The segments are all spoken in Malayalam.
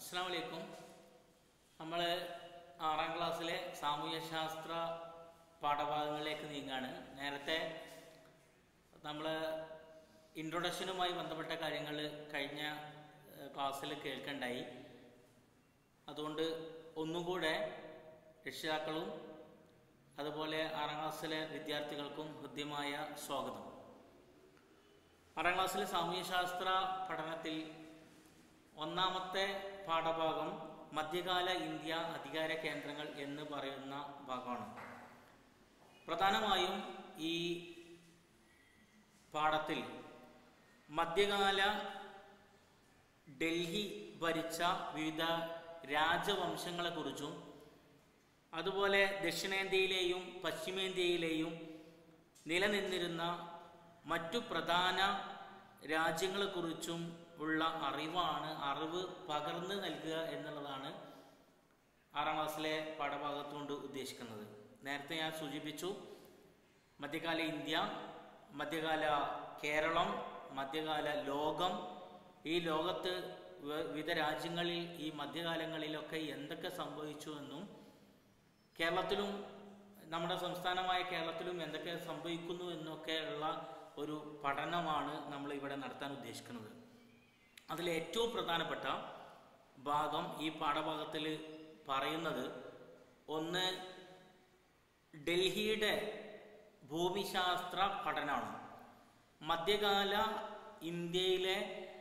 അസ്സലാമു അലൈക്കും. നമ്മൾ 6ാം ക്ലാസ്സിലെ സാമൂഹ്യശാസ്ത്ര പാഠഭാഗങ്ങളിലേക്ക് നീങ്ങാണ്. നേരത്തെ നമ്മൾ ഇൻട്രൊഡക്ഷനുമായി ബന്ധപ്പെട്ട കാര്യങ്ങൾ കഴിഞ്ഞ ക്ലാസ്സിൽ കേൾക്കണ്ടായി. അതുകൊണ്ട് ഒന്നുകൂടെ രക്ഷിതാക്കളും അതുപോലെ 6ാം ക്ലാസ്സിലെ വിദ്യാർത്ഥികൾക്കും ഹൃദ്യമായ സ്വാഗതം. 6ാം ക്ലാസ്സിലെ സാമൂഹ്യശാസ്ത്ര പഠനത്തിൽ ഒന്നാമത്തെ പാഠഭാഗം മധ്യകാല ഇന്ത്യ അധികാര കേന്ദ്രങ്ങൾ എന്ന് പറയുന്ന ഭാഗമാണ്. പ്രധാനമായും ഈ പാഠത്തിൽ മധ്യകാല ഡൽഹി ഭരിച്ച വിവിധ രാജവംശങ്ങളെക്കുറിച്ചും അതുപോലെ ദക്ഷിണേന്ത്യയിലെയും പശ്ചിമേന്ത്യയിലെയും നിലനിന്നിരുന്ന മറ്റു പ്രധാന രാജ്യങ്ങളെക്കുറിച്ചും ഉള്ള അറിവ് പകർന്നു നൽകുക എന്നുള്ളതാണ് 6ാം ക്ലാസ്സിലെ പാഠഭാഗത്തുകൊണ്ട് ഉദ്ദേശിക്കുന്നത്. നേരത്തെ ഞാൻ സൂചിപ്പിച്ചു, മധ്യകാല ഇന്ത്യ, മധ്യകാല കേരളം, മധ്യകാല ലോകം, ഈ ലോകത്ത് വിവിധ രാജ്യങ്ങളിൽ ഈ മധ്യകാലങ്ങളിലൊക്കെ എന്തൊക്കെ സംഭവിച്ചു എന്നും കേരളത്തിലും നമ്മുടെ സംസ്ഥാനമായ കേരളത്തിലും എന്തൊക്കെ സംഭവിക്കുന്നു എന്നൊക്കെ ഉള്ള ഒരു പഠനമാണ് നമ്മൾ ഇവിടെ നടത്താൻ ഉദ്ദേശിക്കുന്നത്. അതിൽ ഏറ്റവും പ്രധാനപ്പെട്ട ഭാഗം ഈ പാഠഭാഗത്തിൽ പറയുന്നത് ഒന്ന് ഡൽഹിയുടെ ഭൂമിശാസ്ത്ര പഠനമാണ്. മധ്യകാല ഇന്ത്യയിലെ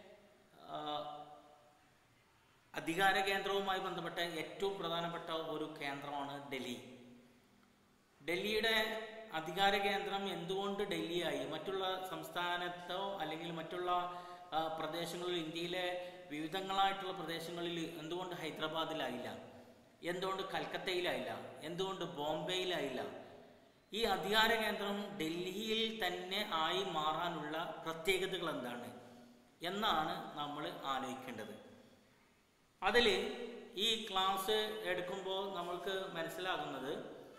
അധികാര കേന്ദ്രവുമായി ബന്ധപ്പെട്ട ഏറ്റവും പ്രധാനപ്പെട്ട ഒരു കേന്ദ്രമാണ് ഡൽഹി. ഡൽഹിയുടെ അധികാര കേന്ദ്രം എന്തുകൊണ്ട് ഡൽഹിയായി? മറ്റുള്ള സംസ്ഥാനത്തോ അല്ലെങ്കിൽ മറ്റുള്ള പ്രദേശങ്ങളിൽ, ഇന്ത്യയിലെ വിവിധങ്ങളായിട്ടുള്ള പ്രദേശങ്ങളിൽ എന്തുകൊണ്ട് ഹൈദരാബാദിലായില്ല? എന്തുകൊണ്ട് കൽക്കത്തയിലായില്ല? എന്തുകൊണ്ട് ബോംബെയിലായില്ല? ഈ അധികാര കേന്ദ്രം ഡൽഹിയിൽ തന്നെ ആയി മാറാനുള്ള പ്രത്യേകതകൾ എന്താണ് എന്നാണ് നമ്മൾ ആലോചിക്കേണ്ടത്. അതിൽ ഈ ക്ലാസ് എടുക്കുമ്പോൾ നമ്മൾക്ക് മനസ്സിലാകുന്നത്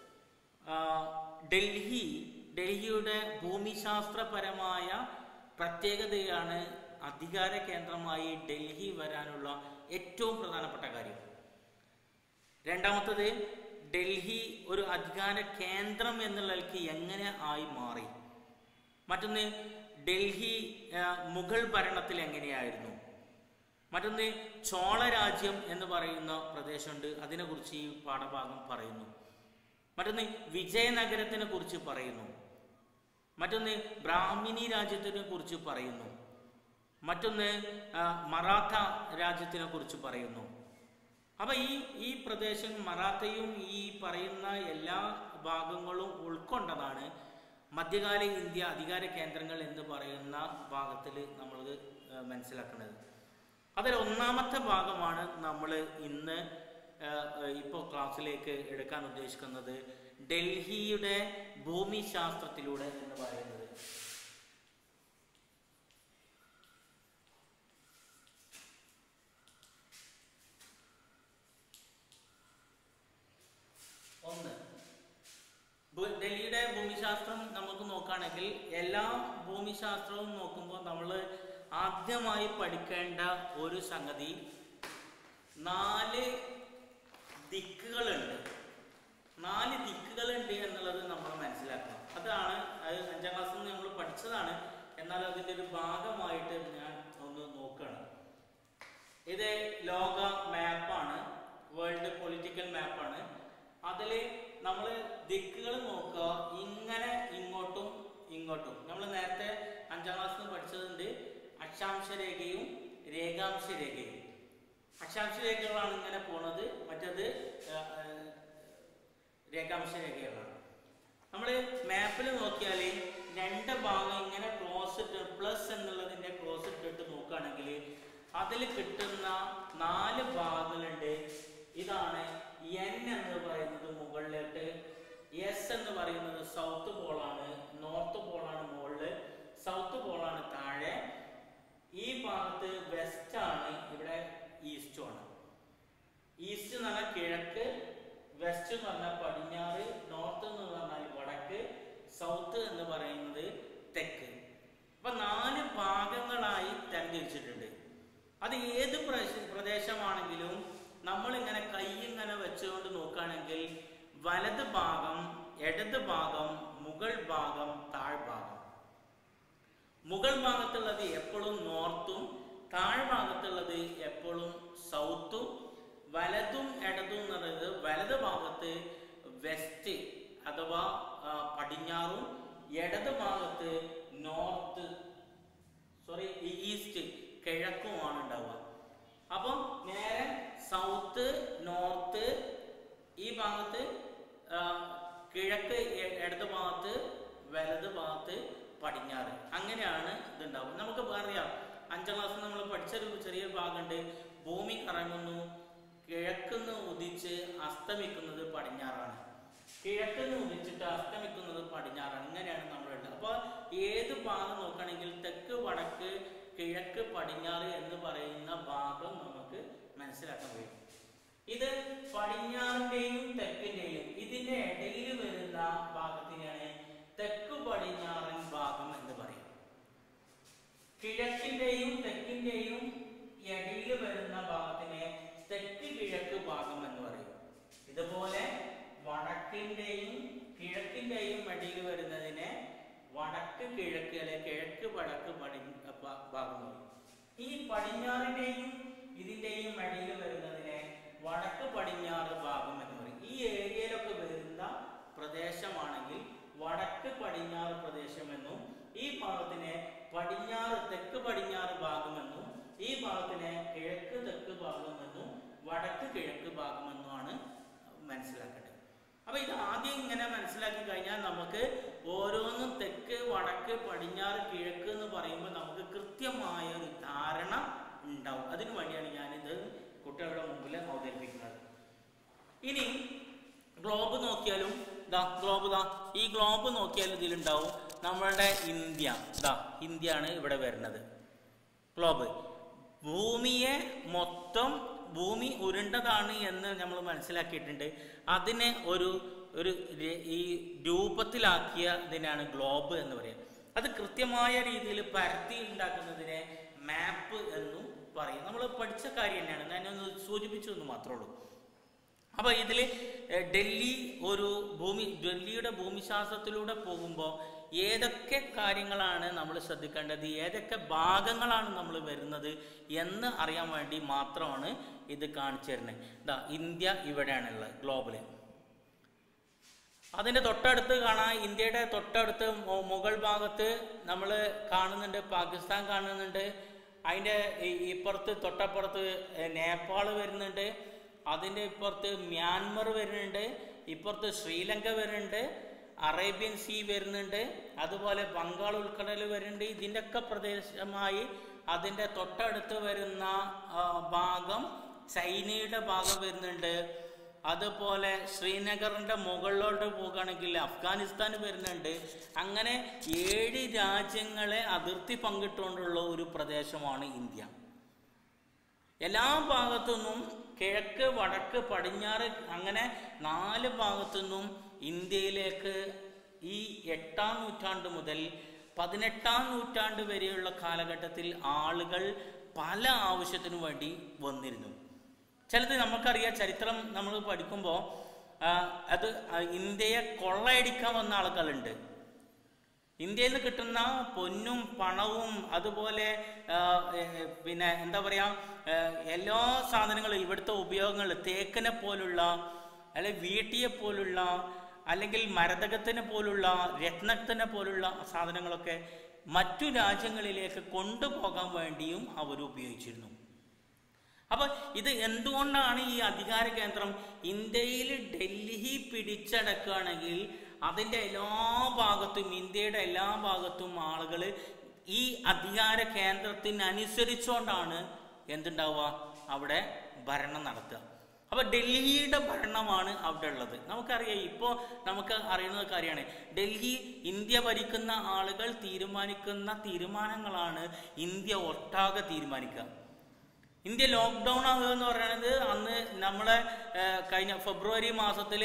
ഡൽഹിയുടെ ഭൂമിശാസ്ത്രപരമായ പ്രത്യേകതയാണ് അധികാര കേന്ദ്രമായി ഡൽഹി വരാനുള്ള ഏറ്റവും പ്രധാനപ്പെട്ട കാര്യം. രണ്ടാമത്തത്, ഡൽഹി ഒരു അധികാര കേന്ദ്രം എന്നുള്ളതിലേക്ക് എങ്ങനെ ആയി മാറി? മറ്റൊന്ന്, ഡൽഹി മുഗൾ ഭരണത്തിൽ എങ്ങനെയായിരുന്നു? മറ്റൊന്ന്, ചോള രാജ്യം എന്ന് പറയുന്ന പ്രദേശമുണ്ട്, അതിനെക്കുറിച്ച് ഈ പാഠഭാഗം പറയുന്നു. മറ്റൊന്ന്, വിജയനഗരത്തിനെ കുറിച്ച് പറയുന്നു. മറ്റൊന്ന്, ബ്രാഹ്മിണി രാജ്യത്തിനെ കുറിച്ച് പറയുന്നു. മറ്റൊന്ന്, മറാത്ത രാജ്യത്തിനെ കുറിച്ച് പറയുന്നു. അപ്പൊ ഈ പ്രദേശം, മറാത്തയും ഈ പറയുന്ന എല്ലാ ഭാഗങ്ങളും ഉൾക്കൊണ്ടതാണ് മധ്യകാല ഇന്ത്യ അധികാര കേന്ദ്രങ്ങൾ എന്ന് പറയുന്ന ഭാഗത്തിൽ നമ്മൾ മനസ്സിലാക്കുന്നത്. അതിൽ ഒന്നാമത്തെ ഭാഗമാണ് നമ്മൾ ഇന്ന് ഇപ്പോൾ ക്ലാസ്സിലേക്ക് എടുക്കാൻ ഉദ്ദേശിക്കുന്നത്, ഡൽഹിയുടെ ഭൂമിശാസ്ത്രത്തിലൂടെ എന്ന് പറയുന്നത്. ഒന്ന്, ഡൽഹിയുടെ ഭൂമിശാസ്ത്രം നമുക്ക് നോക്കുകയാണെങ്കിൽ എല്ലാ ഭൂമിശാസ്ത്രവും നോക്കുമ്പോൾ നമ്മൾ ആദ്യമായി പഠിക്കേണ്ട ഒരു സംഗതി 4 ദിക്കുകളുണ്ട്. 4 ദിക്കുകളുണ്ട് എന്നുള്ളത് നമ്മൾ മനസ്സിലാക്കണം. അതാണ് 5ാം ക്ലാസ്സിൽ നിന്ന് നമ്മൾ പഠിച്ചതാണ്, എന്നാൽ അതിൻ്റെ ഒരു ഭാഗമായിട്ട് ഞാൻ ഒന്ന് നോക്കുകയാണ്. ഇത് ലോക മാപ്പാണ്, വേൾഡ് പൊളിറ്റിക്കൽ മാപ്പാണ്. അതിൽ നമ്മൾ ദിക്കുകൾ നോക്കുക, ഇങ്ങനെ ഇങ്ങോട്ടും ഇങ്ങോട്ടും. നമ്മൾ നേരത്തെ 5ാം ക്ലാസ്സിൽ നിന്ന് പഠിച്ചതുണ്ട് അക്ഷാംശ രേഖയും രേഖാംശ രേഖയും. അക്ഷാംശ രേഖകളാണ് ഇങ്ങനെ പോണത്, മറ്റേത് രേഖാംശ രേഖകളാണ്. നമ്മൾ മാപ്പിൽ നോക്കിയാൽ 2 ഭാഗം ഇങ്ങനെ ക്ലോസ് ഇട്ട്, പ്ലസ് എന്നുള്ളതിന്റെ ക്ലോസ് ഇട്ടിട്ട് നോക്കുകയാണെങ്കിൽ അതിൽ കിട്ടുന്ന 4 ഭാഗങ്ങളുണ്ട്. ഇതാണ് എൻ എന്ന് പറയുന്നത് മുകളിലോട്ട്, എസ് എന്ന് പറയുന്നത് സൗത്ത് പോളാണ്, നോർത്ത് പോളാണ് മുകളില്, സൗത്ത് പോളാണ് താഴെ. ഈ ഭാഗത്ത് വെസ്റ്റ് ആണ്, ഇവിടെ ഈസ്റ്റും ആണ്. ഈസ്റ്റ് എന്ന് പറഞ്ഞാൽ കിഴക്ക്, വെസ്റ്റ് എന്ന് പറഞ്ഞാൽ പടിഞ്ഞാറ്, നോർത്ത് എന്ന് പറഞ്ഞാൽ വടക്ക്, സൗത്ത് എന്ന് പറയുന്നത് തെക്ക്. അപ്പൊ 4 ഭാഗങ്ങളായി തരംതിരിച്ചിട്ടുണ്ട്. അത് ഏത് പ്രദേശമാണെങ്കിലും നമ്മളിങ്ങനെ കൈ ഇങ്ങനെ വെച്ചുകൊണ്ട് നോക്കുകയാണെങ്കിൽ വലത് ഭാഗം, ഇടത് ഭാഗം, മുകൾ ഭാഗം, താഴ്ഭാഗം. മുകൾ ഭാഗത്തുള്ളത് എപ്പോഴും നോർത്തും താഴ്ഭാഗത്തുള്ളത് എപ്പോഴും സൗത്തും, വലതും ഇടതും എന്ന് പറയുന്നത് വലത് ഭാഗത്ത് വെസ്റ്റ് അഥവാ പടിഞ്ഞാറും, ഇടത് ഭാഗത്ത് ഈസ്റ്റ് കിഴക്കുമാണ് ഉണ്ടാവുക. അപ്പം നേരെ സൗത്ത്, നോർത്ത്, ഈ ഭാഗത്ത് കിഴക്ക്, ഇടത് ഭാഗത്ത്, വലത് ഭാഗത്ത് പടിഞ്ഞാറ്, അങ്ങനെയാണ് ഇതുണ്ടാവും. നമുക്ക് അറിയാം, 5ാം ക്ലാസ്സിൽ നമ്മൾ പഠിച്ചൊരു ചെറിയൊരു ഭാഗമുണ്ട്. ഭൂമി കറങ്ങുന്നു, കിഴക്കുന്ന് ഉദിച്ച് അസ്തമിക്കുന്നത് പടിഞ്ഞാറാണ്, കിഴക്കുന്ന് ഉദിച്ചിട്ട് അസ്തമിക്കുന്നത് പടിഞ്ഞാറാണ്. ഇങ്ങനെയാണ് നമ്മളുള്ളത്. അപ്പോൾ ഏത് ഭാഗം നോക്കുകയാണെങ്കിൽ തെക്ക്, വടക്ക്, കിഴക്ക്, പടിഞ്ഞാറ് എന്ന് പറയുന്ന ഭാഗം നമുക്ക് മനസ്സിലാക്കാൻ കഴിയും. ഇത് പടിഞ്ഞാറിന്റെയും തെക്കിന്റെയും ഇതിന്റെ ഇടയിൽ വരുന്ന ഭാഗത്തിനാണ് തെക്ക് പടിഞ്ഞാറൻ ഭാഗം എന്ന് പറയും. കിഴക്കിന്റെയും തെക്കിന്റെയും ഇടയിൽ വരുന്ന ഭാഗത്തിനെ തെക്ക് കിഴക്ക് ഭാഗം എന്ന് പറയും. ഇതുപോലെ വടക്കിന്റെയും കിഴക്കിന്റെയും ഇടയിൽ വരുന്നതിനെ വടക്ക് കിഴക്ക് അല്ലെ കിഴക്ക് വടക്ക് ഭാഗം പറയും. ഈ പടിഞ്ഞാറിന്റെയും ഇതിന്റെയും ഇടയിൽ വരുന്നതിനെ വടക്ക് പടിഞ്ഞാറ് ഭാഗം എന്ന് പറയും. ഈ ഏരിയയിലൊക്കെ വരുന്ന പ്രദേശമാണെങ്കിൽ വടക്ക് പടിഞ്ഞാറ് പ്രദേശമെന്നും, ഈ ഭാഗത്തിനെ പടിഞ്ഞാറ് തെക്ക് പടിഞ്ഞാറ് ഭാഗമെന്നും, ഈ ഭാഗത്തിനെ കിഴക്ക് തെക്ക് ഭാഗമെന്നും വടക്ക് കിഴക്ക് ഭാഗമെന്നുമാണ് മനസ്സിലാക്കേണ്ടത്. അപ്പൊ ഇത് ആദ്യം ഇങ്ങനെ മനസ്സിലാക്കി കഴിഞ്ഞാൽ നമുക്ക് ഓരോന്നും തെക്ക്, വടക്ക്, പടിഞ്ഞാറ്, കിഴക്ക് എന്ന് പറയുമ്പോൾ നമുക്ക് കൃത്യമായ ഒരു ധാരണ ഉണ്ടാവും. അതിനു വേണ്ടിയാണ് ഞാനിത് കുട്ടികളുടെ മുമ്പിൽ അവതരിപ്പിക്കുന്നത്. ഇനി ഗ്ലോബ് നോക്കിയാലും ഈ ഗ്ലോബ് നോക്കിയാലും ഇതിലുണ്ടാവും നമ്മളുടെ ഇന്ത്യ. ഇന്ത്യയാണ് ഇവിടെ വരുന്നത്. ഗ്ലോബ് ഭൂമിയെ മൊത്തം, ഭൂമി ഉരുണ്ടതാണ് എന്ന് നമ്മൾ മനസ്സിലാക്കിയിട്ടുണ്ട്. അതിനെ ഒരു ഈ രൂപത്തിലാക്കിയ ഇതിനാണ് ഗ്ലോബ് എന്ന് പറയുന്നത്. അത് കൃത്യമായ രീതിയിൽ പരത്തി ഉണ്ടാക്കുന്നതിനെ മാപ്പ് എന്നും പറയും. നമ്മൾ പഠിച്ച കാര്യം തന്നെയാണ്, ഞാനൊന്ന് സൂചിപ്പിച്ചു എന്ന് മാത്രമേ ഉള്ളൂ. അപ്പൊ ഇതിൽ ഡൽഹിയുടെ ഭൂമിശാസ്ത്രത്തിലൂടെ പോകുമ്പോൾ ഏതൊക്കെ കാര്യങ്ങളാണ് നമ്മൾ ശ്രദ്ധിക്കേണ്ടത്, ഏതൊക്കെ ഭാഗങ്ങളാണ് നമ്മൾ വരുന്നത് എന്ന് അറിയാൻ വേണ്ടി മാത്രമാണ് ഇത് കാണിച്ചു തരുന്നത്. ഇന്ത്യ ഇവിടെയാണുള്ളത് ഗ്ലോബില്. അതിന്റെ തൊട്ടടുത്ത് കാണാം, ഇന്ത്യയുടെ തൊട്ടടുത്ത് മുകൾ ഭാഗത്ത് നമ്മൾ കാണുന്നുണ്ട് പാകിസ്ഥാൻ കാണുന്നുണ്ട്. അതിൻ്റെ ഇപ്പുറത്ത് തൊട്ടപ്പുറത്ത് നേപ്പാൾ വരുന്നുണ്ട്. അതിൻ്റെ ഇപ്പുറത്ത് മ്യാൻമർ വരുന്നുണ്ട്. ഇപ്പുറത്ത് ശ്രീലങ്ക വരുന്നുണ്ട്. അറേബ്യൻ സീ വരുന്നുണ്ട്. അതുപോലെ ബംഗാൾ ഉൾക്കടൽ വരുന്നുണ്ട്. ഇതിൻ്റെയൊക്കെ പ്രദേശമായി അതിൻ്റെ തൊട്ടടുത്ത് വരുന്ന ഭാഗം ചൈനയുടെ ഭാഗം വരുന്നുണ്ട്. അതുപോലെ ശ്രീനഗറിന്റെ മുകളിലോട്ട് പോകുകയാണെങ്കിൽ അഫ്ഗാനിസ്ഥാൻ വരുന്നുണ്ട്. അങ്ങനെ 7 രാജ്യങ്ങളെ അതിർത്തി പങ്കിട്ടുകൊണ്ടുള്ള ഒരു പ്രദേശമാണ് ഇന്ത്യ. എല്ലാ ഭാഗത്തുനിന്നും കിഴക്ക്, വടക്ക്, പടിഞ്ഞാറ് അങ്ങനെ 4 ഭാഗത്തുനിന്നും ഇന്ത്യയിലേക്ക് ഈ 8ാം നൂറ്റാണ്ട് മുതൽ 18ാം നൂറ്റാണ്ട് വരെയുള്ള കാലഘട്ടത്തിൽ ആളുകൾ പല ആവശ്യത്തിനു വേണ്ടി വന്നിരുന്നു. ചിലത് നമുക്കറിയാം, ചരിത്രം നമ്മൾ പഠിക്കുമ്പോൾ അത് ഇന്ത്യയെ കൊള്ളയടിക്കാൻ വന്ന ആളുകളുണ്ട്. ഇന്ത്യയിൽ നിന്ന് കിട്ടുന്ന പൊന്നും പണവും അതുപോലെ പിന്നെ എന്താ പറയാ എല്ലാ സാധനങ്ങളും, ഇവിടുത്തെ ഉപയോഗങ്ങൾ തേക്കിനെ പോലുള്ള അല്ലെങ്കിൽ വീട്ടിയെ പോലുള്ള അല്ലെങ്കിൽ മരതകത്തിനെ പോലുള്ള രത്നത്തിനെ പോലുള്ള സാധനങ്ങളൊക്കെ മറ്റു രാജ്യങ്ങളിലേക്ക് കൊണ്ടുപോകാൻ വേണ്ടിയും അവർ ഉപയോഗിച്ചിരുന്നു. അപ്പൊ ഇത് എന്തുകൊണ്ടാണ് ഈ അധികാര കേന്ദ്രം ഇന്ത്യയിൽ ഡൽഹി പിടിച്ചടക്കുകയാണെങ്കിൽ അതിൻ്റെ എല്ലാ ഭാഗത്തും, ഇന്ത്യയുടെ എല്ലാ ഭാഗത്തും ആളുകൾ ഈ അധികാര കേന്ദ്രത്തിനനുസരിച്ചുകൊണ്ടാണ് എന്തുണ്ടാവുക, അവിടെ ഭരണം നടത്തുക. അപ്പൊ ഡൽഹിയുടെ ഭരണമാണ് അവിടെ ഉള്ളത്. നമുക്കറിയാം, ഇപ്പോൾ നമുക്ക് അറിയുന്ന കാര്യമാണ്, ഡൽഹി ഇന്ത്യ ഭരിക്കുന്ന ആളുകൾ തീരുമാനിക്കുന്ന തീരുമാനങ്ങളാണ് ഇന്ത്യ ഒട്ടാകെ തീരുമാനിക്കുക. ഇന്ത്യ ലോക്ക്ഡൗൺ ആകുക എന്ന് പറയുന്നത് അന്ന് നമ്മളെ കഴിഞ്ഞ ഫെബ്രുവരി മാസത്തിൽ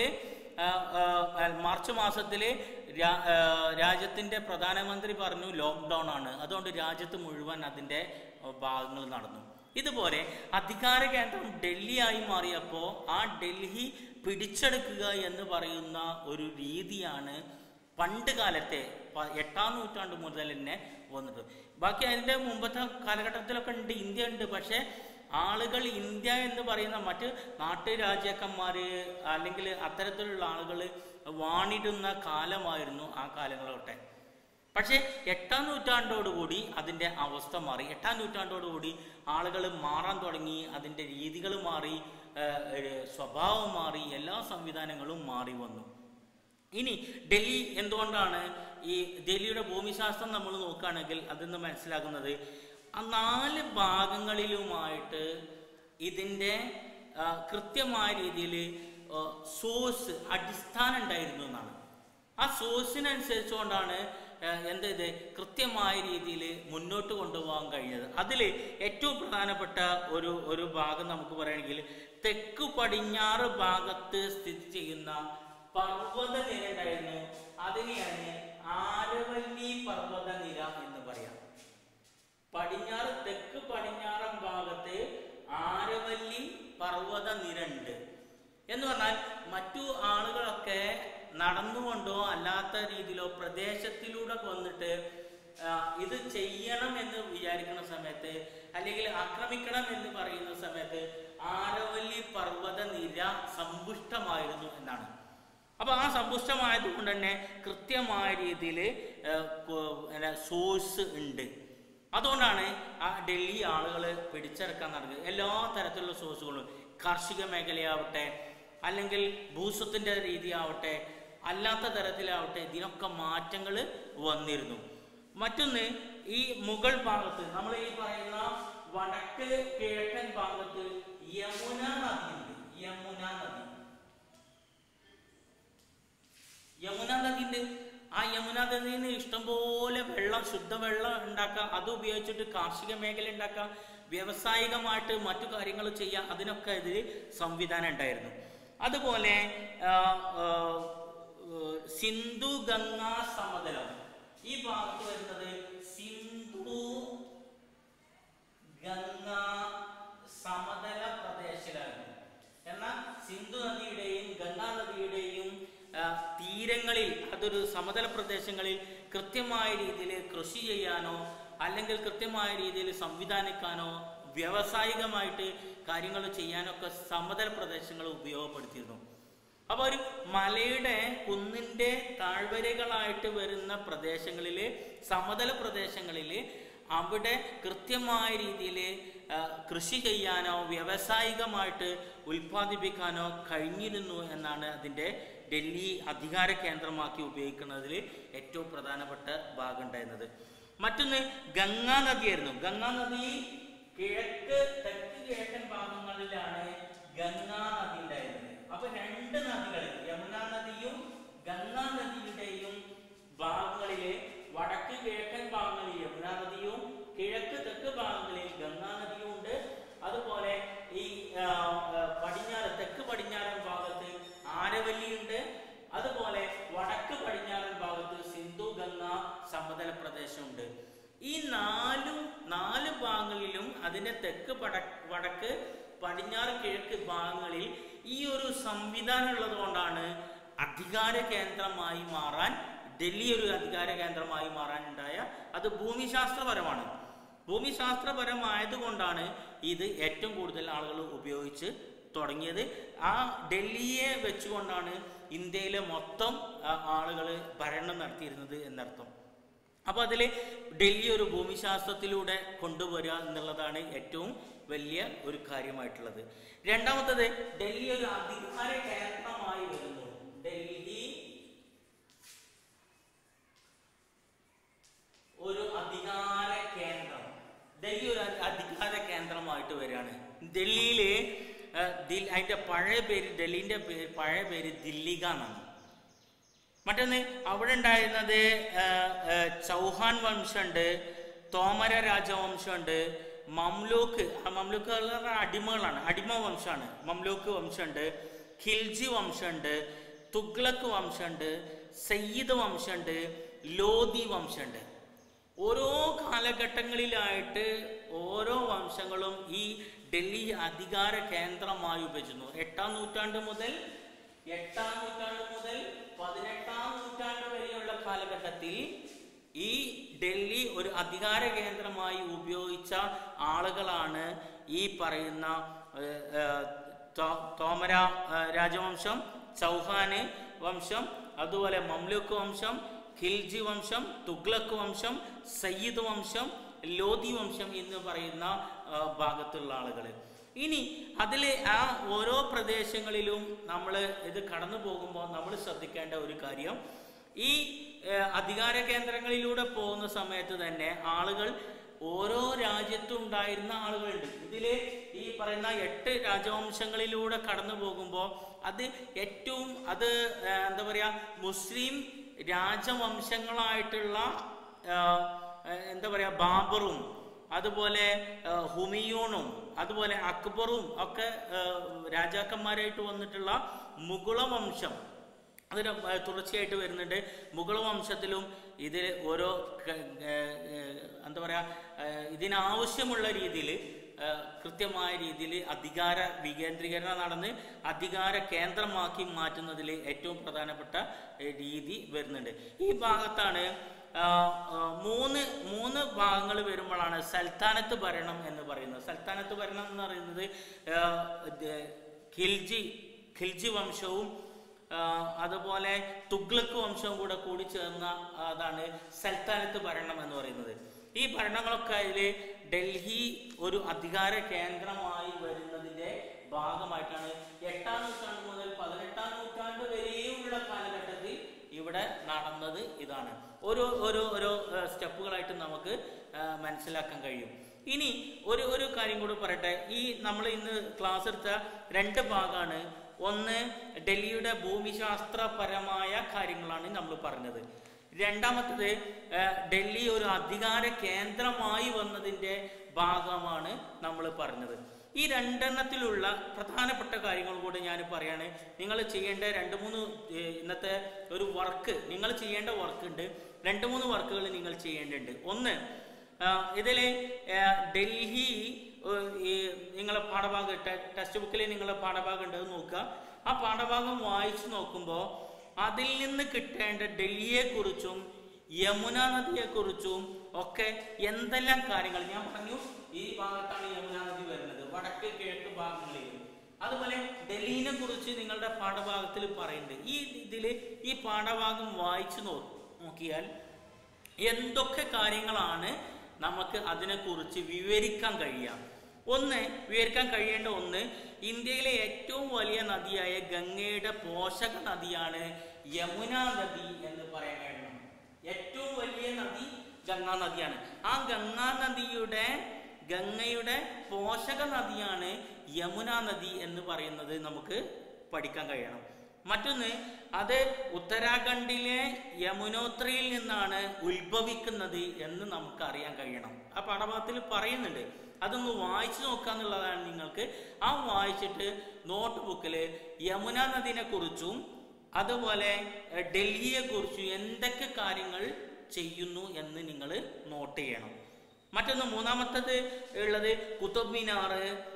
മാർച്ച് മാസത്തിൽ രാജ്യത്തിൻ്റെ പ്രധാനമന്ത്രി പറഞ്ഞു ലോക്ക്ഡൗൺ ആണ്, അതുകൊണ്ട് രാജ്യത്ത് മുഴുവൻ അതിൻ്റെ ഭാഗങ്ങൾ നടന്നു. ഇതുപോലെ അധികാര കേന്ദ്രം ഡൽഹിയായി മാറിയപ്പോൾ ആ ഡൽഹി പിടിച്ചെടുക്കുക എന്ന് പറയുന്ന ഒരു രീതിയാണ് പണ്ട് കാലത്തെ 8-ാം നൂറ്റാണ്ട് മുതൽ തന്നെ വന്നിട്ട്. ബാക്കി അതിൻ്റെ മുമ്പത്തെ കാലഘട്ടത്തിലൊക്കെ ഉണ്ട്, ഇന്ത്യ ഉണ്ട്. പക്ഷേ ആളുകൾ ഇന്ത്യ എന്ന് പറയുന്ന മറ്റ് നാട്ടുരാജാക്കന്മാർ അല്ലെങ്കിൽ അത്തരത്തിലുള്ള ആളുകൾ വാണിടുന്ന കാലമായിരുന്നു ആ കാലങ്ങളോട്ടെ. പക്ഷേ 8-ാം നൂറ്റാണ്ടോടുകൂടി അതിൻ്റെ അവസ്ഥ മാറി. 8-ാം നൂറ്റാണ്ടോടുകൂടി ആളുകൾ മാറാൻ തുടങ്ങി, അതിൻ്റെ രീതികൾ മാറി, സ്വഭാവം മാറി, എല്ലാ സംവിധാനങ്ങളും മാറി വന്നു. ഇനി ഡൽഹി എന്തുകൊണ്ടാണ് ഈ ഡൽഹിയുടെ ഭൂമിശാസ്ത്രം നമ്മൾ നോക്കുകയാണെങ്കിൽ അതിൽ നിന്ന് മനസ്സിലാക്കുന്നത് ആ 4 ഭാഗങ്ങളിലുമായിട്ട് ഇതിൻ്റെ കൃത്യമായ രീതിയിൽ സോഴ്സ് അടിസ്ഥാനം ഉണ്ടായിരുന്നു എന്നാണ്. ആ സോഴ്സിനനുസരിച്ചുകൊണ്ടാണ് ഇത് കൃത്യമായ രീതിയിൽ മുന്നോട്ട് കൊണ്ടുപോകാൻ കഴിഞ്ഞത്. അതിൽ ഏറ്റവും പ്രധാനപ്പെട്ട ഒരു ഭാഗം നമുക്ക് പറയുകയാണെങ്കിൽ തെക്ക് പടിഞ്ഞാറ് ഭാഗത്ത് സ്ഥിതി ചെയ്യുന്ന പർവ്വത നിര ഉണ്ടായിരുന്നു. അതിനെയാണ് ആരവല്ലി പർവ്വത നിര എന്ന് പറയാം. തെക്ക് പടിഞ്ഞാറൻ ഭാഗത്ത് ആരവല്ലി പർവ്വത നിര ഉണ്ട് എന്ന് പറഞ്ഞാൽ മറ്റു ആളുകളൊക്കെ നടന്നുകൊണ്ടോ അല്ലാത്ത രീതിയിലോ പ്രദേശത്തിലൂടെ വന്നിട്ട് ഇത് ചെയ്യണം എന്ന് വിചാരിക്കുന്ന സമയത്ത് അല്ലെങ്കിൽ ആക്രമിക്കണം എന്ന് പറയുന്ന സമയത്ത് ആരവല്ലി പർവ്വത നിര സമ്പുഷ്ടമായിരുന്നു എന്നാണ്. അപ്പൊ ആ സമ്പുഷ്ടമായത് കൊണ്ട് തന്നെ കൃത്യമായ രീതിയിൽ സോഴ്സ് ഉണ്ട്. അതുകൊണ്ടാണ് ആ ഡൽഹി ആളുകൾ പിടിച്ചെടുക്കാൻ നടക്കുന്നത്. എല്ലാ തരത്തിലുള്ള സോഴ്സുകളും, കാർഷിക മേഖലയാവട്ടെ അല്ലെങ്കിൽ ഭൂസ്വത്തിന്റെ രീതിയാവട്ടെ അല്ലാത്ത തരത്തിലാവട്ടെ, ഇതിനൊക്കെ മാറ്റങ്ങൾ വന്നിരുന്നു. മറ്റൊന്ന്, ഈ മുകൾ ഭാഗത്ത് നമ്മൾ ഈ പറയുന്ന വടക്ക് കിഴക്കൻ ഭാഗത്ത് യമുന നദിയുണ്ട്. യമുന നദിയുണ്ട്. ആ യമുന നദിയിൽ നിന്ന് ഇഷ്ടംപോലെ വെള്ളം, ശുദ്ധവെള്ളം ഉണ്ടാക്കാം. അത് ഉപയോഗിച്ചിട്ട് കാർഷിക മേഖല ഉണ്ടാക്കാം, വ്യാവസായികമായിട്ട് മറ്റു കാര്യങ്ങൾ ചെയ്യാം. അതിനൊക്കെ ഇതിൽ സംവിധാനം ഉണ്ടായിരുന്നു. അതുപോലെ സിന്ധു ഗംഗാ സമതലം, ഈ ഭാഗത്ത് വരുന്നത് സിന്ധു ഗംഗാ സമതല പ്രദേശങ്ങളാണ്. എന്നാൽ സിന്ധു നദിയുടെയും ഗംഗാ നദിയുടെയും തീരങ്ങളിൽ, അതൊരു സമതല പ്രദേശങ്ങളിൽ കൃത്യമായ രീതിയിൽ കൃഷി ചെയ്യാനോ അല്ലെങ്കിൽ കൃത്യമായ രീതിയിൽ സംവിധാനിക്കാനോ വ്യാവസായികമായിട്ട് കാര്യങ്ങൾ ചെയ്യാനൊക്കെ സമതല പ്രദേശങ്ങൾ ഉപയോഗപ്പെടുത്തിയിരുന്നു. അപ്പോൾ ഒരു മലയുടെ കുന്നിൻ്റെ താഴ്വരകളായിട്ട് വരുന്ന പ്രദേശങ്ങളിൽ, സമതല പ്രദേശങ്ങളിൽ അവിടെ കൃത്യമായ രീതിയിൽ കൃഷി ചെയ്യാനോ വ്യാവസായികമായിട്ട് ഉൽപ്പാദിപ്പിക്കാനോ കഴിഞ്ഞിരുന്നു എന്നാണ് അതിൻ്റെ ഡൽഹി അധികാര കേന്ദ്രമാക്കി ഉപയോഗിക്കുന്നതിൽ ഏറ്റവും പ്രധാനപ്പെട്ട ഭാഗം ഉണ്ടായിരുന്നത്. മറ്റൊന്ന് ഗംഗാ നദിയായിരുന്നു. ഗംഗാ നദി തെക്ക് കിഴക്കൻ ഭാഗങ്ങളിലാണ് ഗംഗാ നദി ഉണ്ടായിരുന്നത്. അപ്പൊ 2 നദികൾ, യമുനാ നദിയും ഗംഗാ നദിയുടെയും ഭാഗങ്ങളിലെ വടക്ക് കിഴക്കൻ ഭാഗങ്ങളിൽ യമുനാ നദിയും കിഴക്ക് തെക്ക് ഭാഗങ്ങളിൽ ഗംഗാ നദിയും ഉണ്ട്. അതുപോലെ ഈ തെക്ക് പടിഞ്ഞാറൻ ഭാഗത്ത് ആരവല്ലി ഉണ്ട്. അതുപോലെ വടക്ക് പടിഞ്ഞാറൻ ഭാഗത്ത് സിന്ധു ഗംഗാ സമതല പ്രദേശമുണ്ട്. ഈ 4 ഭാഗങ്ങളിലും അതിന്റെ തെക്ക് വടക്ക് പടിഞ്ഞാറ് കിഴക്ക് ഭാഗങ്ങളിൽ ഈ ഒരു സംവിധാനം ഉള്ളത് കൊണ്ടാണ് അധികാര കേന്ദ്രമായി മാറാൻ, ഡൽഹി ഒരു അധികാര കേന്ദ്രമായി മാറാൻ ഉണ്ടായ, അത് ഭൂമിശാസ്ത്രപരമാണ്. ഭൂമിശാസ്ത്രപരമായതുകൊണ്ടാണ് ഇത് ഏറ്റവും കൂടുതൽ ആളുകൾ ഉപയോഗിച്ച് തുടങ്ങിയത്. ആ ഡൽഹിയെ വെച്ചുകൊണ്ടാണ് ഇന്ത്യയിലെ മൊത്തം ആളുകൾ ഭരണം നടത്തിയിരുന്നത് എന്നർത്ഥം. അപ്പോൾ അതിൽ ഡൽഹി ഒരു ഭൂമിശാസ്ത്രത്തിലൂടെ കൊണ്ടുവരിക എന്നുള്ളതാണ് ഏറ്റവും വലിയ ഒരു കാര്യമായിട്ടുള്ളത്. രണ്ടാമത്തത്, ഡൽഹി ഒരു അധികാര കേന്ദ്രമായി വരുന്നു. ഡൽഹി ഒരു അധികാര കേന്ദ്രം, ഡൽഹി ഒരു അധികാര കേന്ദ്രമായിട്ട് വരികയാണ്. ഡൽഹിയില് അതിന്റെ പഴയ പേര്, ഡൽഹിന്റെ പഴയ പേര് ദില്ലിഗ എന്നാണ്. മറ്റൊന്ന്, അവിടെ ഉണ്ടായിരുന്നത് ചൗഹാൻ വംശമുണ്ട്, തോമര രാജവംശമുണ്ട്, മംലൂക്കുകളുടെ അടിമകളാണ്, അടിമ വംശമാണ്, മംലൂക്ക് വംശമുണ്ട്, ഖിൽജി വംശമുണ്ട്, തുഗ്ലക്ക് വംശമുണ്ട്, സയ്യിദ് വംശമുണ്ട്, ലോധി വംശമുണ്ട്. ഓരോ കാലഘട്ടങ്ങളിലായിട്ട് ഓരോ വംശങ്ങളും ഈ ഡൽഹി അധികാര കേന്ദ്രമായി ഉപയോഗിച്ചിരുന്നു. 8-ാം നൂറ്റാണ്ട് മുതൽ 18-ാം നൂറ്റാണ്ട് വരെയുള്ള കാലഘട്ടത്തിൽ ഈ ഡൽഹി ഒരു അധികാര കേന്ദ്രമായി ഉപയോഗിച്ച ആളുകളാണ് ഈ പറയുന്ന തോമര രാജവംശം, ചൗഹാന് വംശം, അതുപോലെ മംലൂക്ക് വംശം, ഖിൽജി വംശം, തുഗ്ലക്ക് വംശം, സയ്യിദ് വംശം, ലോധി വംശം എന്ന് പറയുന്ന ഭാഗത്തുള്ള ആളുകൾ. ഇനി അതിൽ ആ ഓരോ പ്രദേശങ്ങളിലും നമ്മൾ ഇത് കടന്നു പോകുമ്പോൾ നമ്മൾ ശ്രദ്ധിക്കേണ്ട ഒരു കാര്യം, ഈ അധികാര കേന്ദ്രങ്ങളിലൂടെ പോകുന്ന സമയത്ത് തന്നെ ആളുകൾ ഓരോ രാജ്യത്തും ഉണ്ടായിരുന്ന ആളുകളുണ്ട്. ഇതിൽ ഈ പറയുന്ന 8 രാജവംശങ്ങളിലൂടെ കടന്നു പോകുമ്പോൾ അത് ഏറ്റവും എന്താ പറയുക, മുസ്ലിം രാജവംശങ്ങളായിട്ടുള്ള എന്താ പറയുക, ബാബറും അതുപോലെ ഹുമയൂണും അതുപോലെ അക്ബറും ഒക്കെ രാജാക്കന്മാരായിട്ട് വന്നിട്ടുള്ള മുഗള വംശം അതിന് തുടർച്ചയായിട്ട് വരുന്നുണ്ട്. മുഗൾ വംശത്തിലും ഇതിൽ ഓരോ എന്താ പറയുക, ഇതിനാവശ്യമുള്ള രീതിയിൽ കൃത്യമായ രീതിയിൽ അധികാര വികേന്ദ്രീകരണം നടന്ന് അധികാര കേന്ദ്രമാക്കി മാറ്റുന്നതിൽ ഏറ്റവും പ്രധാനപ്പെട്ട രീതി വരുന്നുണ്ട്. ഈ ഭാഗത്താണ് മൂന്ന് ഭാഗങ്ങൾ വരുമ്പോഴാണ് സൽത്താനത്ത് ഭരണം എന്ന് പറയുന്നത്. സൽത്താനത്ത് ഭരണം എന്ന് പറയുന്നത് ഖിൽജി വംശവും അതുപോലെ തുഗ്ലക്ക് വംശവും കൂടി ചേർന്ന അതാണ് സൽത്താനത്ത് ഭരണം എന്ന് പറയുന്നത്. ഈ ഭരണങ്ങളൊക്കെ അതിൽ ഡൽഹി ഒരു അധികാര കേന്ദ്രമായി വരുന്നതിൻ്റെ ഭാഗമായിട്ടാണ് 8-ാം നൂറ്റാണ്ട് മുതൽ 18-ാം നൂറ്റാണ്ട് വരെയുള്ള കാലഘട്ടത്തിൽ ഇവിടെ നടന്നത്. ഇതാണ് ഓരോ സ്റ്റെപ്പുകളായിട്ട് നമുക്ക് മനസ്സിലാക്കാൻ കഴിയും. ഇനി ഒരു കാര്യം കൂടി പറയട്ടെ. ഈ നമ്മൾ ഇന്ന് ക്ലാസ് എടുത്ത 2 ഭാഗമാണ്. ഒന്ന് ഡൽഹിയുടെ ഭൂമിശാസ്ത്രപരമായ കാര്യങ്ങളാണ് നമ്മൾ പറഞ്ഞത്. രണ്ടാമത്തത് ഡൽഹി ഒരു അധികാര കേന്ദ്രമായി വന്നതിൻ്റെ ഭാഗമാണ് നമ്മൾ പറഞ്ഞത്. ഈ 2 പ്രധാനപ്പെട്ട കാര്യങ്ങൾ കൂടി ഞാൻ പറയാണ്. നിങ്ങൾ ചെയ്യേണ്ട 2-3 ഇന്നത്തെ ഒരു വർക്ക്, നിങ്ങൾ ചെയ്യേണ്ട വർക്കുണ്ട്. 2-3 വർക്കുകൾ നിങ്ങൾ ചെയ്യേണ്ടതുണ്ട്. ഒന്ന്, ഇതിൽ ഡൽഹി നിങ്ങളെ പാഠഭാഗം ടെക്സ്റ്റ് ബുക്കിൽ നിങ്ങളെ പാഠഭാഗം ഉണ്ടെന്ന് നോക്കുക. ആ പാഠഭാഗം വായിച്ചു നോക്കുമ്പോൾ അതിൽ നിന്ന് കിട്ടേണ്ട ഡൽഹിയെക്കുറിച്ചും യമുന നദിയെക്കുറിച്ചും ഒക്കെ എന്തെല്ലാം കാര്യങ്ങൾ ഞാൻ പറഞ്ഞു. ഈ ഭാഗത്താണ് യമുന നദി വരുന്നത്, വടക്ക് കിഴക്ക് ഭാഗങ്ങളിൽ. അതുപോലെ ഡൽഹിനെ കുറിച്ച് നിങ്ങളുടെ പാഠഭാഗത്തിൽ പറയുന്നുണ്ട്. ഈ പാഠഭാഗം വായിച്ചു നോക്കിയാൽ എന്തൊക്കെ കാര്യങ്ങളാണ് നമുക്ക് അതിനെക്കുറിച്ച് വിവരിക്കാൻ കഴിയാം. വിവരിക്കാൻ കഴിയേണ്ട ഒന്ന്, ഇന്ത്യയിലെ ഏറ്റവും വലിയ നദിയായ ഗംഗയുടെ പോഷക നദിയാണ് യമുന നദി എന്ന് പറയാൻ കഴിയണം. ഏറ്റവും വലിയ നദി ഗംഗാ നദിയാണ്. ആ ഗംഗയുടെ പോഷക നദിയാണ് യമുന നദി എന്ന് പറയുന്നത് നമുക്ക് പഠിക്കാൻ കഴിയണം. മറ്റൊന്ന്, അത് ഉത്തരാഖണ്ഡിലെ യമുനോത്രിയിൽ നിന്നാണ് ഉത്ഭവിക്കുന്നത് എന്ന് നമുക്ക് അറിയാൻ കഴിയണം. ആ പാഠഭാഗത്തിൽ പറയുന്നുണ്ട്. അതൊന്ന് വായിച്ചു നോക്കുക എന്നുള്ളതാണ് നിങ്ങൾക്ക്. ആ വായിച്ചിട്ട് നോട്ട് ബുക്കിൽ യമുന നദിനെ കുറിച്ചും അതുപോലെ ഡൽഹിയെ കുറിച്ചും എന്തൊക്കെ കാര്യങ്ങൾ ചെയ്യുന്നു എന്ന് നിങ്ങൾ നോട്ട് ചെയ്യണം. മറ്റൊന്ന്, മൂന്നാമത്തത് ഉള്ളത് കുതുബ് മിനാർ,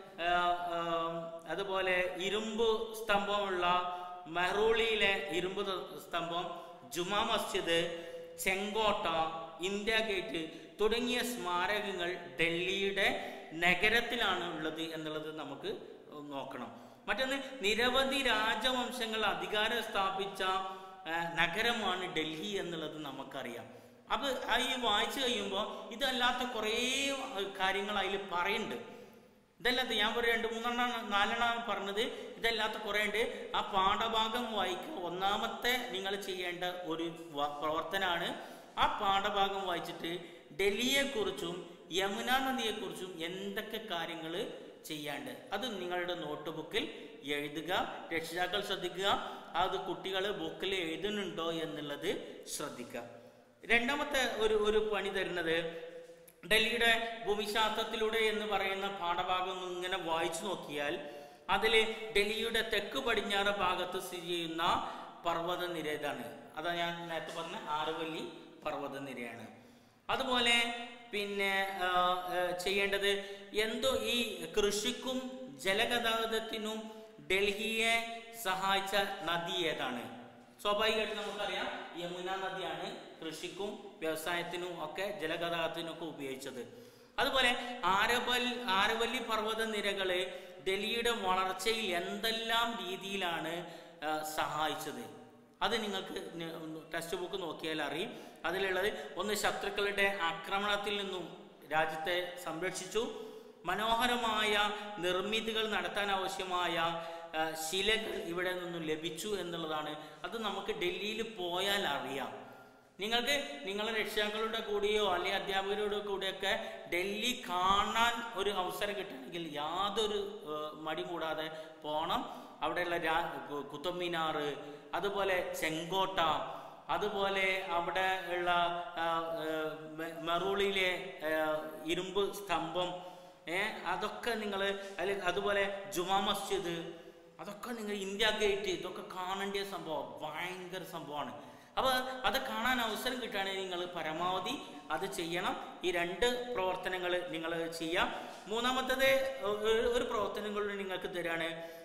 അതുപോലെ ഇരുമ്പ് സ്തംഭമുള്ള മെഹ്റൂളിയിലെ ഇരുമ്പ് സ്തംഭം, ജുമാ മസ്ജിദ്, ചെങ്കോട്ട, ഇന്ത്യ ഗേറ്റ് തുടങ്ങിയ സ്മാരകങ്ങൾ ഡൽഹിയുടെ നഗരത്തിലാണ് ഉള്ളത് എന്നുള്ളത് നമുക്ക് നോക്കണം. മറ്റൊന്ന്, നിരവധി രാജവംശങ്ങൾ അധികാരം സ്ഥാപിച്ച നഗരമാണ് ഡൽഹി എന്നുള്ളത് നമുക്കറിയാം. അത് ഈ വായിച്ചു കഴിയുമ്പോൾ ഇതല്ലാത്ത കുറേ കാര്യങ്ങൾ അതിൽ പറയുന്നുണ്ട്. ഇതല്ലാത്ത ഞാൻ ഒരു 2-3-4 പറഞ്ഞത്, ഇതല്ലാത്ത കുറേ ഉണ്ട്. ആ പാഠഭാഗം വായിക്കുക. ഒന്നാമത്തെ നിങ്ങൾ ചെയ്യേണ്ട ഒരു പ്രവർത്തനമാണ് ആ പാഠഭാഗം വായിച്ചിട്ട് ഡൽഹിയെക്കുറിച്ചും യമുന നദിയെക്കുറിച്ചും എന്തൊക്കെ കാര്യങ്ങൾ ചെയ്യാണ്ട് അത് നിങ്ങളുടെ നോട്ട് ബുക്കിൽ എഴുതുക. രക്ഷിതാക്കൾ ശ്രദ്ധിക്കുക, അത് കുട്ടികൾ ബുക്കിൽ എഴുതുന്നുണ്ടോ എന്നുള്ളത് ശ്രദ്ധിക്കുക. രണ്ടാമത്തെ ഒരു പണി തരുന്നത്, ഡൽഹിയുടെ ഭൂമിശാസ്ത്രത്തിലൂടെ എന്ന് പറയുന്ന പാഠഭാഗം ഇങ്ങനെ വായിച്ചു നോക്കിയാൽ അതിൽ ഡൽഹിയുടെ തെക്ക് പടിഞ്ഞാറ് ഭാഗത്ത് സ്ഥിതി ചെയ്യുന്ന പർവ്വതനിര ഇതാണ്. അതാ ഞാൻ നേരത്തെ പറഞ്ഞ ആറുവല്ലി പർവ്വതനിരയാണ്. അതുപോലെ പിന്നെ ചെയ്യേണ്ടത് എന്തോ ഈ കൃഷിക്കും ജലഗതാഗതത്തിനും ഡൽഹിയെ സഹായിച്ച നദി ഏതാണ്? സ്വാഭാവികമായിട്ട് നമുക്കറിയാം യമുന നദിയാണ് കൃഷിക്കും വ്യവസായത്തിനും ഒക്കെ ജലഗതാഗതത്തിനും ഒക്കെ ഉപയോഗിച്ചത്. അതുപോലെ ആരവല്ലി പർവ്വത നിരകള് ഡൽഹിയുടെ വളർച്ചയിൽ എന്തെല്ലാം രീതിയിലാണ് സഹായിച്ചത്? അത് നിങ്ങൾക്ക് ടെക്സ്റ്റ് ബുക്ക് നോക്കിയാൽ അറിയും. അതിലുള്ളത് ഒന്ന്, ശത്രുക്കളുടെ ആക്രമണത്തിൽ നിന്നും രാജ്യത്തെ സംരക്ഷിച്ചു. മനോഹരമായ നിർമ്മിതികൾ നടത്താൻ ആവശ്യമായ ശിലകൾ ഇവിടെ നിന്നും ലഭിച്ചു എന്നുള്ളതാണ്. അത് നമുക്ക് ഡൽഹിയിൽ പോയാൽ അറിയാം. നിങ്ങൾക്ക് നിങ്ങളുടെ രക്ഷിതാക്കളുടെ കൂടെയോ അല്ലെങ്കിൽ അധ്യാപകരുടെ കൂടെയൊക്കെ ഡൽഹി കാണാൻ ഒരു അവസരം കിട്ടണമെങ്കിൽ യാതൊരു മടി കൂടാതെ പോകണം. അവിടെയുള്ള കുത്തബ് മിനാർ, അതുപോലെ ചെങ്കോട്ട, അതുപോലെ അവിടെ ഉള്ള മെറൂളിലെ ഇരുമ്പ് സ്തംഭം, അതൊക്കെ നിങ്ങൾ അതുപോലെ ജുമാ മസ്ജിദ്, അതൊക്കെ നിങ്ങൾ ഇന്ത്യ ഗേറ്റ്, ഇതൊക്കെ കാണേണ്ട സംഭവം, ഭയങ്കര സംഭവമാണ്. അപ്പോൾ അത് കാണാൻ അവസരം കിട്ടുകയാണെങ്കിൽ നിങ്ങൾ പരമാവധി അത് ചെയ്യണം. ഈ രണ്ട് പ്രവർത്തനങ്ങൾ നിങ്ങൾ ചെയ്യാം. മൂന്നാമത്തത് ഒരു പ്രവർത്തനം കൂടി നിങ്ങൾക്ക് തരാണ്.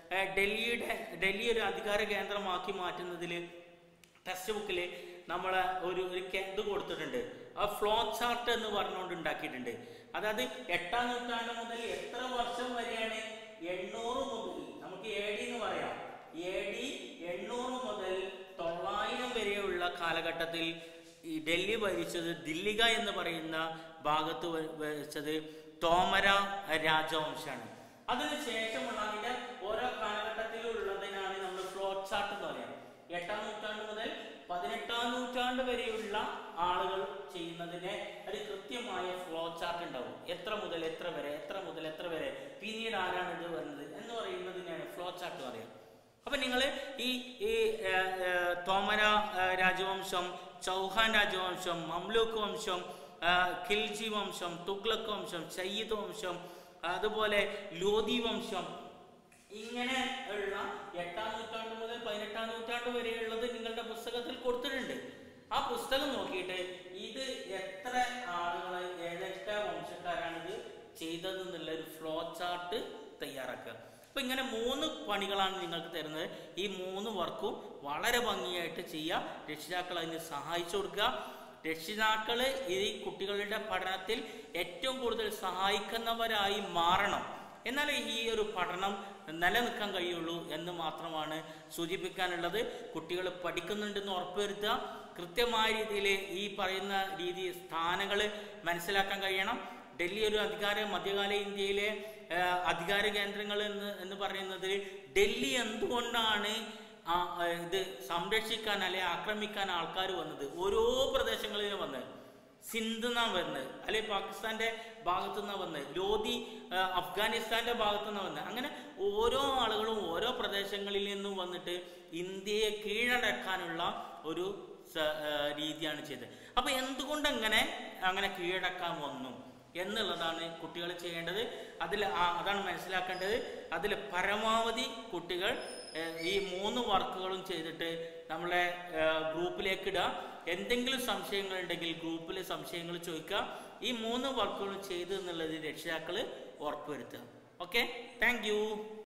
ഡൽഹി ഒരു അധികാര കേന്ദ്രമാക്കി മാറ്റുന്നതിൽ ടെക്സ്റ്റ് ബുക്കിൽ നമ്മൾ ഒരു ഇത് കൊടുത്തിട്ടുണ്ട്. ആ ഫ്ലോ ചാർട്ട് എന്ന് പറഞ്ഞുകൊണ്ട് ഉണ്ടാക്കിയിട്ടുണ്ട്. അതായത് 8ാം നൂറ്റാണ്ട് മുതൽ എത്ര വർഷം വരെയാണ്? 800 മുതൽ, നമുക്ക് AD എന്ന് പറയാം, AD 800 മുതൽ 900 വരെയുള്ള കാലഘട്ടത്തിൽ ഈ ഡൽഹി ഭരിച്ചത്, ദില്ലിക എന്ന് പറയുന്ന ഭാഗത്ത് ഭരിച്ചത് തോമര രാജവംശമാണ്. അതിനുശേഷമുള്ള അതിന്റെ ഓരോ കാലഘട്ടത്തിലുള്ളതിനാണ് നമ്മൾ ഫ്ലോ ചാർട്ട് എന്ന് പറയാം. 8ാം നൂറ്റാണ്ട് മുതൽ 18ാം നൂറ്റാണ്ട് വരെയുള്ള ആളുകൾ ചെയ്യുന്നതിന് ഒരു കൃത്യമായ ഫ്ലോ ചാർട്ട് ഉണ്ടാവും. എത്ര മുതൽ എത്ര വരെ, എത്ര മുതൽ എത്ര വരെ, പിന്നീട് ആരാണ് ഇത് വരുന്നത് എന്ന് പറയുന്നതിനാണ് ഫ്ലോ ചാർട്ട് പറയാം. അപ്പൊ നിങ്ങൾ ഈ തോമര രാജവംശം, ചൗഹാൻ രാജവംശം, മംലൂക്ക് വംശം, ഖിൽജി വംശം, തുഗ്ലക് വംശം, സയ്യിദ് വംശം, അതുപോലെ ലോധി വംശം, ഇങ്ങനെ ഉള്ള 8ാം നൂറ്റാണ്ട് മുതൽ 18ാം നൂറ്റാണ്ട് വരെയുള്ളത് നിങ്ങളുടെ പുസ്തകത്തിൽ കൊടുത്തിട്ടുണ്ട്. ആ പുസ്തകം നോക്കിയിട്ട് ഇത് എത്ര ആളുകൾ, ഏതൊക്കെ വംശക്കാരാണ് ഇത് ചെയ്തതെന്നുള്ള ഒരു ഫ്ലോ ചാർട്ട് തയ്യാറാക്കുക. അപ്പൊ ഇങ്ങനെ 3 പണികളാണ് നിങ്ങൾക്ക് തരുന്നത്. ഈ 3 വർക്കും വളരെ ഭംഗിയായിട്ട് ചെയ്യുക. രക്ഷിതാക്കൾ അതിന് സഹായിച്ചു കൊടുക്കുക. രക്ഷിതാക്കൾ ഈ കുട്ടികളുടെ പഠനത്തിൽ ഏറ്റവും കൂടുതൽ സഹായിക്കുന്നവരായി മാറണം. എന്നാൽ ഈ ഒരു പഠനം നിലനിൽക്കാൻ കഴിയുള്ളൂ എന്ന് മാത്രമാണ് സൂചിപ്പിക്കാനുള്ളത്. കുട്ടികൾ പഠിക്കുന്നുണ്ടെന്ന് ഉറപ്പുവരുത്തുക. കൃത്യമായ രീതിയിൽ ഈ പറയുന്ന സ്ഥാനങ്ങൾ മനസ്സിലാക്കാൻ കഴിയണം. ഡൽഹി ഒരു മധ്യകാല ഇന്ത്യയിലെ അധികാര കേന്ദ്രങ്ങൾ എന്ന് പറയുന്നതിൽ ഡൽഹി എന്തുകൊണ്ടാണ് ഇത് സംരക്ഷിക്കാൻ അല്ലെ ആക്രമിക്കാൻ ആൾക്കാർ വന്നത്? ഓരോ പ്രദേശങ്ങളിലും വന്ന്, സിന്ധ് നിന്നാണ് വരുന്നത്, അല്ലെ പാകിസ്ഥാന്റെ ഭാഗത്തു നിന്നാണ് വന്നത്, ലോധി അഫ്ഗാനിസ്ഥാന്റെ ഭാഗത്തു നിന്നാണ് വന്നത്. അങ്ങനെ ഓരോ ആളുകളും ഓരോ പ്രദേശങ്ങളിൽ നിന്നും വന്നിട്ട് ഇന്ത്യയെ കീഴടക്കാനുള്ള ഒരു രീതിയാണ് ചെയ്തത്. അപ്പൊ എന്തുകൊണ്ട് അങ്ങനെ കീഴടക്കാൻ വന്നു എന്നുള്ളതാണ് കുട്ടികൾ ചെയ്യേണ്ടത്. അതാണ് മനസ്സിലാക്കേണ്ടത്. അതിൽ പരമാവധി കുട്ടികൾ ഈ 3 വർക്കുകളും ചെയ്തിട്ട് നമ്മളെ ഗ്രൂപ്പിലേക്ക് ഇടുക. എന്തെങ്കിലും സംശയങ്ങൾ ഉണ്ടെങ്കിൽ ഗ്രൂപ്പിൽ സംശയങ്ങൾ ചോദിക്കുക. ഈ 3 വർക്കുകളും ചെയ്തു എന്നുള്ളത് രക്ഷിതാക്കൾ ഉറപ്പുവരുത്തുക. Okay, thank U.